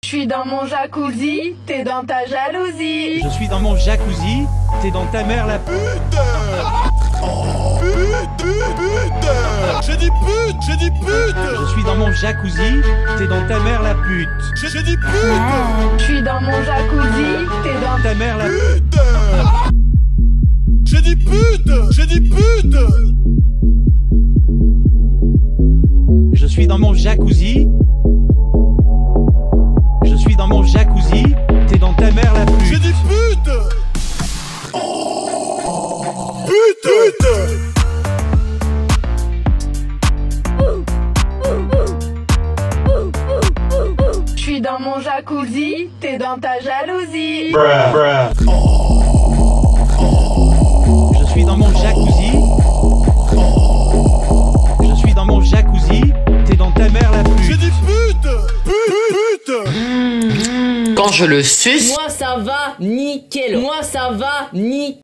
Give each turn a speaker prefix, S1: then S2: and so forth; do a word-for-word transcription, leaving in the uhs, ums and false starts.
S1: suis dans mon jacuzzi, t'es dans ta jalousie.
S2: Je suis dans mon jacuzzi, t'es dans ta mère la pute.
S3: Pute, pute, pute. J'ai dit pute, j'ai dit pute.
S2: Je suis dans mon jacuzzi, t'es dans ta mère la pute.
S3: J'ai j'ai dit pute.
S1: Je suis dans mon jacuzzi, t'es dans
S2: Ta mère la pute.
S3: Pute. J'ai dit pute, j'ai dit pute.
S2: Je suis dans mon jacuzzi. Je suis dans mon jacuzzi, t'es dans ta mère la
S3: J'ai
S2: pute.
S3: dit pute. Pute, pute.
S1: Je suis dans mon jacuzzi, t'es dans ta jalousie.
S2: Je suis dans mon jacuzzi. Je suis dans mon jacuzzi, t'es dans ta mère la
S3: J'ai
S2: pute.
S3: dit pute. Pute, pute.
S4: Quand je le suce,
S5: Moi ça va nickel. Moi ça va nickel.